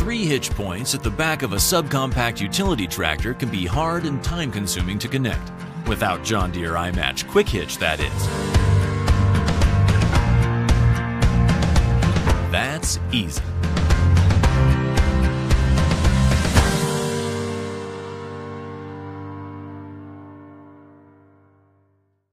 3 hitch points at the back of a subcompact utility tractor can be hard and time-consuming to connect. Without John Deere iMatch Quick Hitch, that is. That's easy.